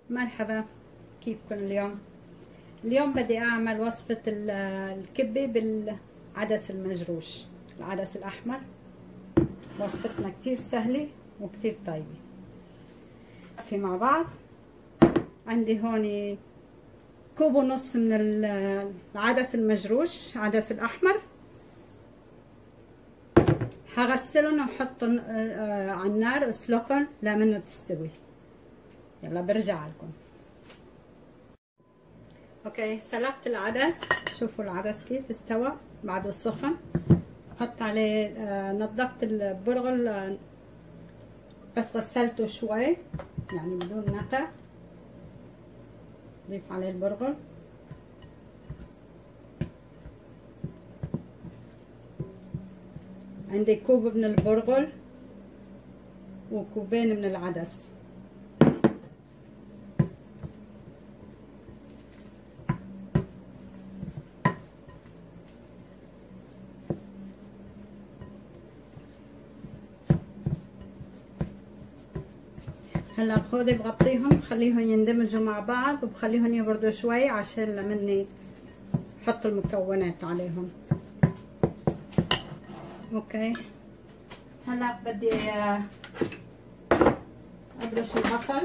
مرحبا، كيفكن اليوم؟ اليوم بدي اعمل وصفة الكبة بالعدس المجروش، العدس الاحمر. وصفتنا كتير سهلة وكتير طيبة. في مع بعض عندي هون كوب ونص من العدس المجروش، عدس الاحمر. هغسلهم وحطهم على النار اسلقهم لمنه تستوي. يلا برجع لكم. اوكي، سلقت العدس. شوفوا العدس كيف استوى بعده سخن. حط عليه نظفت البرغل، بس غسلته شوي يعني بدون نقع. ضيف عليه البرغل. عندي كوب من البرغل وكوبين من العدس. هلا خذي بغطيهم، بخليهم يندمجوا مع بعض وبخليهم يبردوا شوي عشان لمني احط المكونات عليهم. اوكي، هلا بدي ابرش البصل.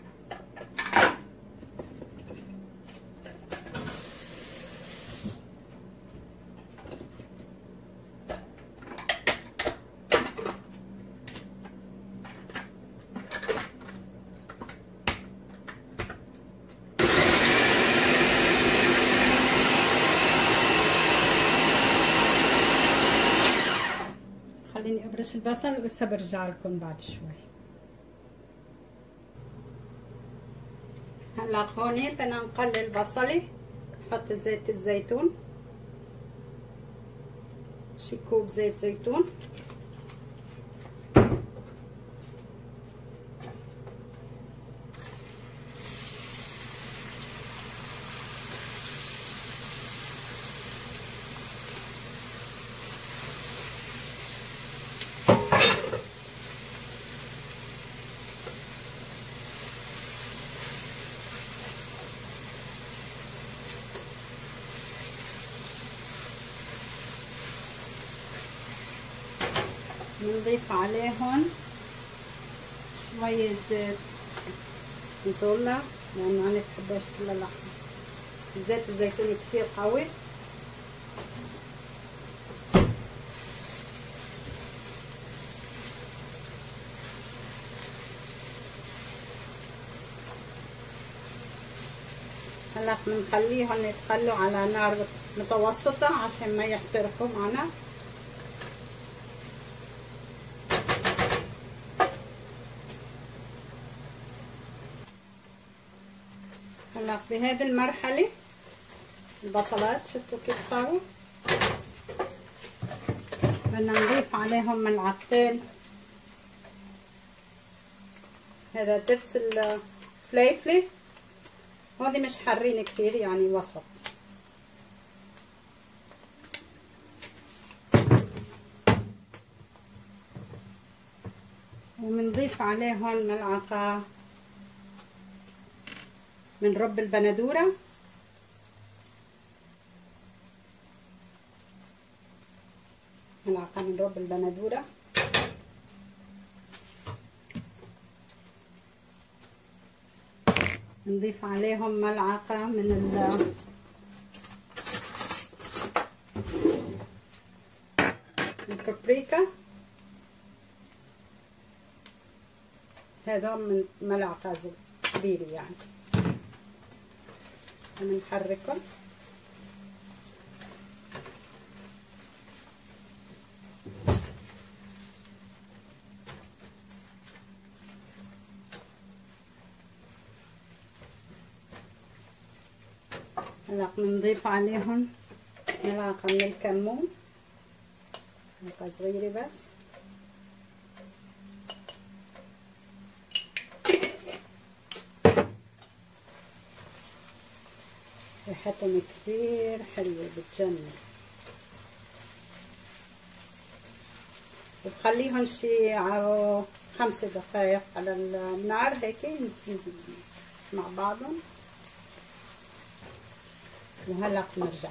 خليني ابرش البصل وهسه برجع لكم بعد شوي. هلا هون بدنا نقلل بصلة. نحط زيت الزيتون، شي كوب زيت زيتون. بنضيف عليهم شوية زيت نزولة لأنه أنا بحبش كل اللحمة. زيت الزيتون كتير قوي. هلا بنخليهم يتخلوا على نار متوسطة عشان ما يحترقوا معنا. هلا بهذه المرحلة البصلات شفتوا كيف صاروا. بدنا نضيف عليهم ملعقتين هذا دبس الفليفلة. هذه مش حارين كتير يعني وسط. وبنضيف عليهم ملعقة من رب البندورة. ملعقة من رب البندورة. نضيف عليهم ملعقة من البابريكا. هذا من ملعقة كبيرة يعني. بنحركهم. هلا بنضيف عليهم ملعقة من الكمون، ملعقة صغيرة بس. ريحتهم كتير حلوة بتجنن. وبخليهم شي 5 دقايق على النار هيك. مع بعضهم وهلا بنرجع.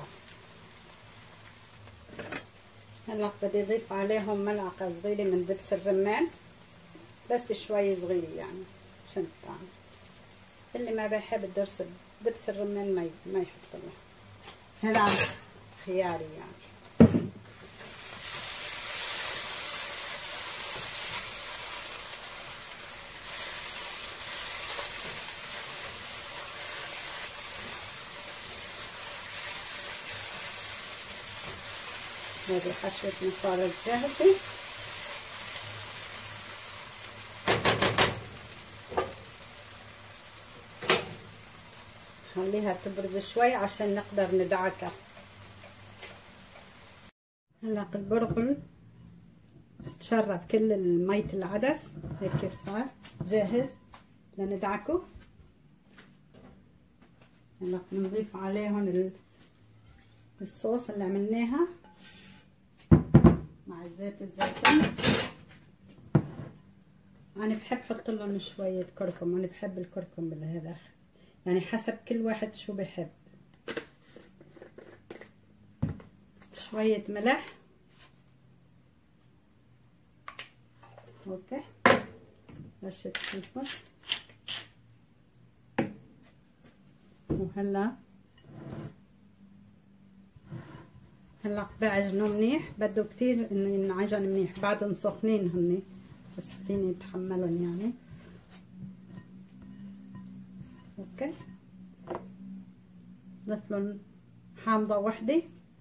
هلا بدي اضيف عليهم ملعقة صغيرة من دبس الرمان، بس شوي صغيرة يعني عشان الطعم. اللي ما بيحب دبس الرمان ما يحط له. هذا خياري يعني. هذه حشوة مصاري جاهزة. خليها تبرد شوي عشان نقدر ندعكها. هلا البرغل تشرب كل مية العدس، هيك كيف صار جاهز لندعكه. هلا بنضيف عليهم الصوص اللي عملناها مع زيت الزيتون. انا بحب احط لهم شويه كركم، انا بحب الكركم بالهذا يعني حسب كل واحد شو بحب. شويه ملح. اوكي، رشه فلفل. وهلا بعجنه منيح، بده كتير انه ينعجن منيح، بعدهم سخنين هني بس فيني اتحملهم يعني. اوكي، ضيف لهم حامضه وحده.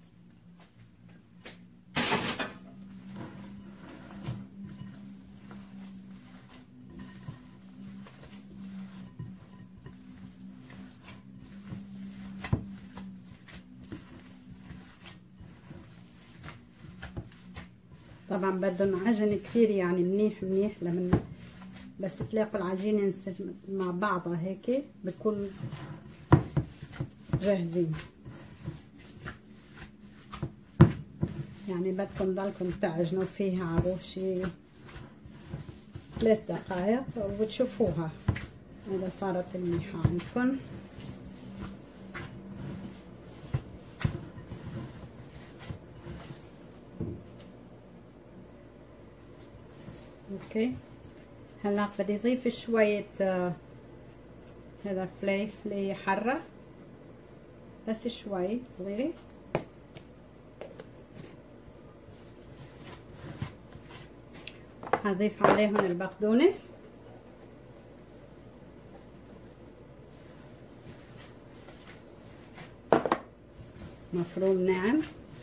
طبعا بدهم عجن كثير يعني منيح منيح لمن بس تلاقوا العجينه ينسجم مع بعضها هيك بكون جاهزين. يعني بدكم ضلكم تعجنوا فيها على شي 3 دقائق وبتشوفوها اذا صارت منيحه عندكم. اوكي، هلا بدي اضيف شويه هذا فلفله حاره، بس شوي صغيره. هضيف عليهم البقدونس. مفروم ناعم.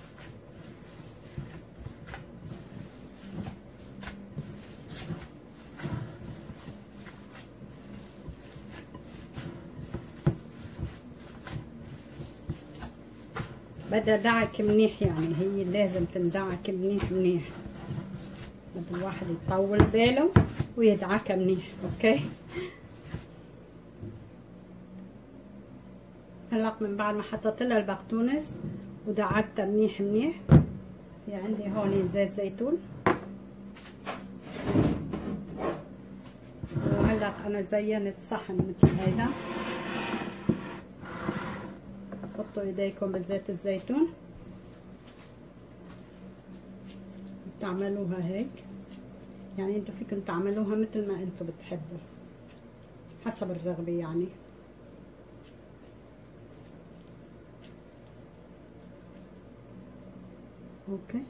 بدها دعك منيح، يعني هي لازم تندعك منيح منيح، بده الواحد يطول باله ويدعكها منيح. اوكي، هلا من بعد ما حطيت لها البقدونس ودعكتها منيح منيح، في عندي هون زيت زيتون. وهلا انا زينت صحن مثل هيدا. حطوا ايديكم بزيت الزيتون تعملوها هيك، يعني انتوا فيكم تعملوها مثل ما انتوا بتحبوا حسب الرغبة يعني. اوكي،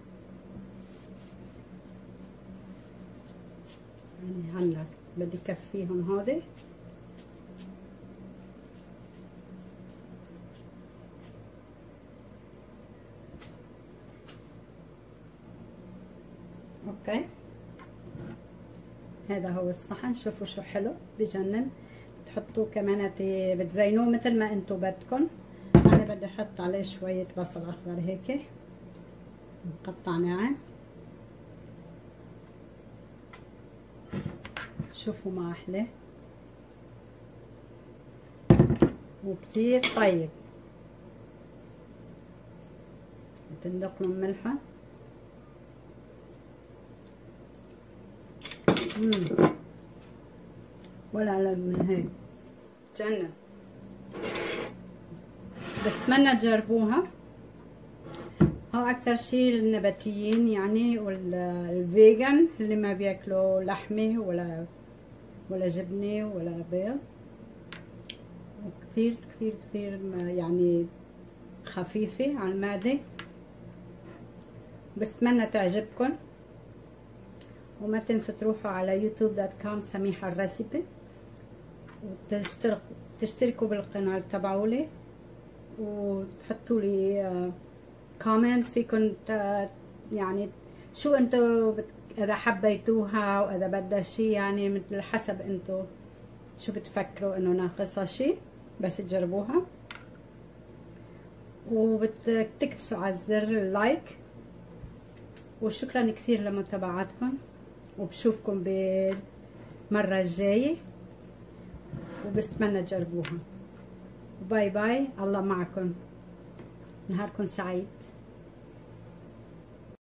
يعني هلا بدي كفيهم هودي. اوكي، هذا هو الصحن. شوفوا شو حلو بجنن. بتحطوه كمان بتزينوه مثل ما انتم بدكم. انا بدي احط عليه شويه بصل اخضر هيك مقطع ناعم. شوفوا ما احلى وكتير طيب. بتندق لهم ملحه. ولا على من هيك بتجنن. بتمنى تجربوها. هو اكتر شي النباتيين يعني والفيجن اللي ما بياكلوا لحمه ولا جبنه ولا بيض، وكثير كثير كثير يعني خفيفه على المعده. بتمنى تعجبكم، وما تنسوا تروحوا على youtube.com سميحة الريسيبي وتشتركوا بالقناة تبعولي، وتحطوا لي كومنت. فيكم يعني شو انتو اذا حبيتوها، واذا بدها شي يعني مثل حسب انتو شو بتفكروا انه ناقصها شي بس تجربوها. وبتكبسوا على الزر اللايك. وشكرا كثير لمتابعتكم، وبشوفكم بالمرة الجاية، وبستمنى تجربوها. باي باي، الله معكم، نهاركم سعيد.